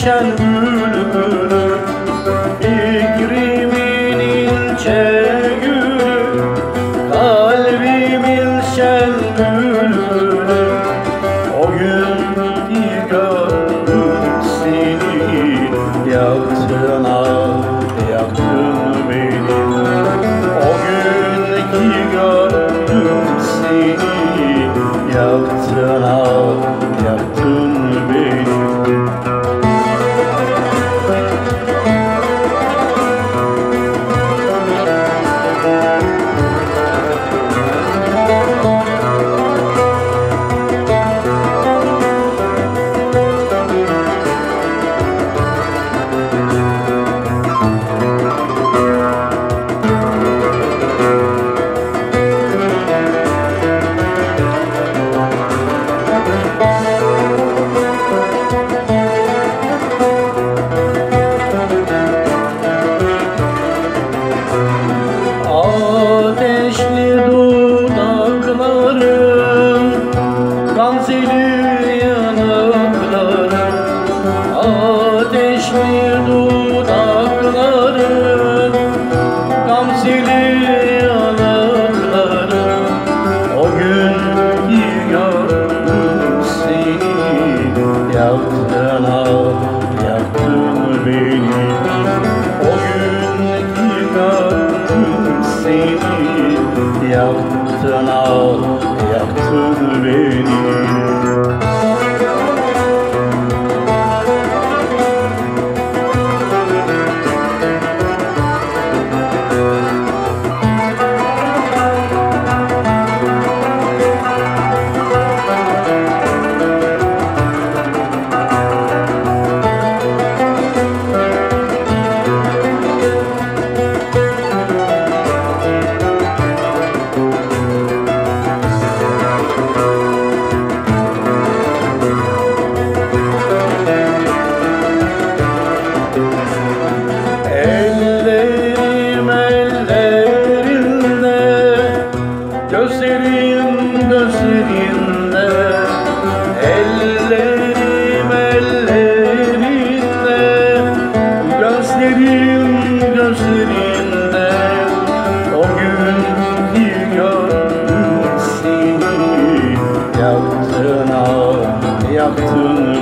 şen bülbülü, fikrimin ince gülü, kalbimin şen bülbülü. O gün ki gördüm seni, yaktın ah, yaktın beni. O gün ki gördüm seni, yaktın ah, yaktın beni. Ateşli dudakların, gamzeli yanakların. Ateşli dudakların, gamzeli yanakların. O gün ki gördüm seni, yaktın ah, yaktın beni. O gün ki gördüm seni, yaktın ah, yaktın beni. Ellerim ellerinde, gözlerim gözlerinde. Ellerim ellerinde, gözlerim gözlerinde. O gün ki gördüm seni, yaktın ah, yaktın